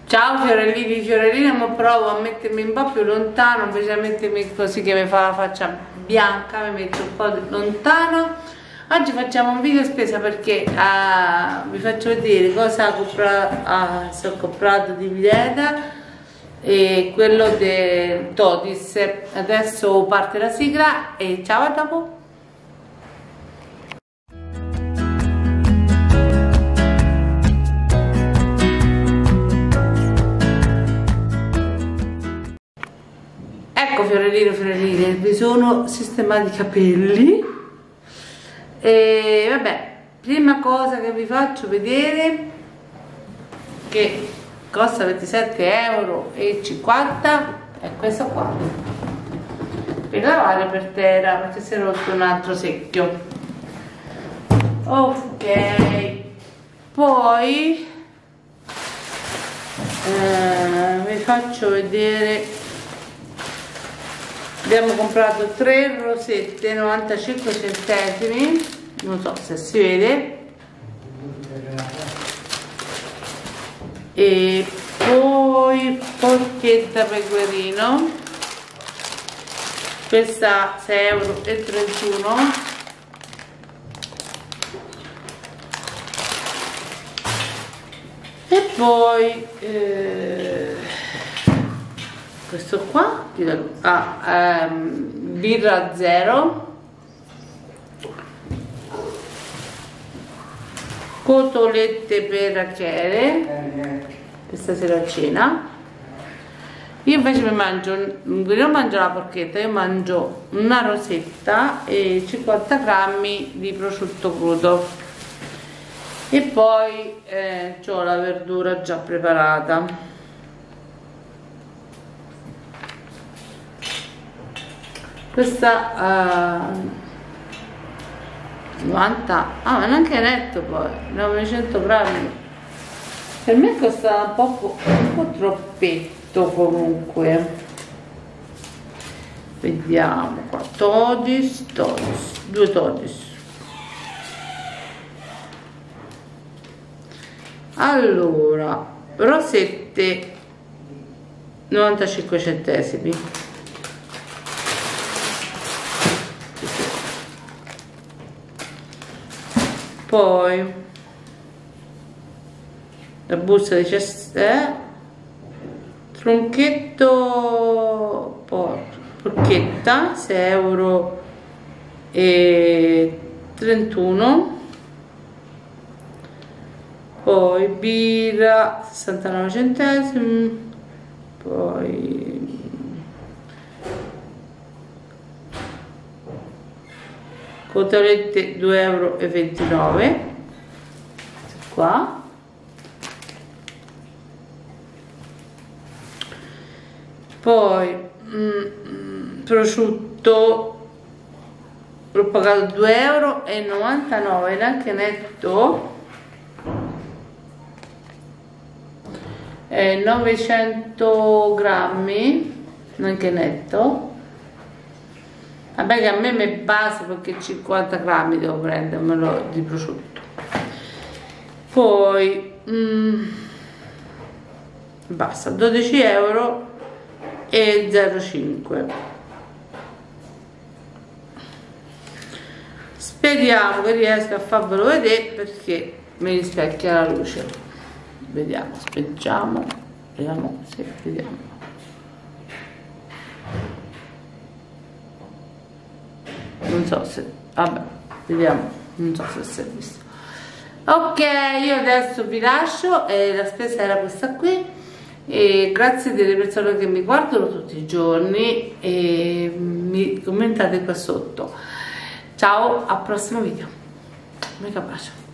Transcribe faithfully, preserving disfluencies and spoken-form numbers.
Ciao fiorellini, fiorellina, ma provo a mettermi un po' più lontano invece di mettermi così che mi fa la faccia bianca, mi metto un po' lontano. Oggi facciamo un video spesa perché uh, vi faccio vedere cosa ho comprato, uh, se ho comprato di Vileda e quello del Todis. Adesso parte la sigla e ciao, a dopo. Ecco fiorellino, fiorelline, vi sono sistemati i capelli e vabbè, prima cosa che vi faccio vedere che costa ventisette euro e cinquanta è questo qua per lavare per terra perché si è rotto un altro secchio. Ok, poi eh, vi faccio vedere. Abbiamo comprato tre rosette novantacinque centesimi, non so se si vede, e poi forchetta pecorino, questa sei euro e trentuno, e poi eh, questo qua ah, um, birra zero, cotolette per Rachele per stasera a cena. Io invece mi mangio, non mangio la porchetta, io mangio una rosetta e cinquanta grammi di prosciutto crudo e poi eh, ho la verdura già preparata. Questa uh, novanta, ah ma neanche netto, poi novecento grammi, per me costa un po', un po' troppetto. Comunque vediamo qua, Todis, Todis, due Todis. Allora, rosette novantacinque centesimi, poi la busta di cestè, tronchetto porchetta sei euro e trentuno, poi birra sessantanove centesimi, poi cotolette due euro e ventinove, qua, poi mm, prosciutto l'ho pagato due euro e novantanove, neanche netto, eh, novecento grammi, neanche netto. Vabbè che a me mi basta perché cinquanta grammi devo prendermelo di prosciutto. Poi mm, basta, dodici euro e zero virgola cinque. Speriamo che riesca a farvelo vedere perché mi rispecchia la luce. Vediamo, speggiamo, vediamo se vediamo. Non so se, vabbè, vediamo, non so se si è visto. Ok, io adesso vi lascio, e la spesa era questa qui, e grazie delle persone che mi guardano tutti i giorni e mi commentate qua sotto. Ciao, al prossimo video, mega bacio.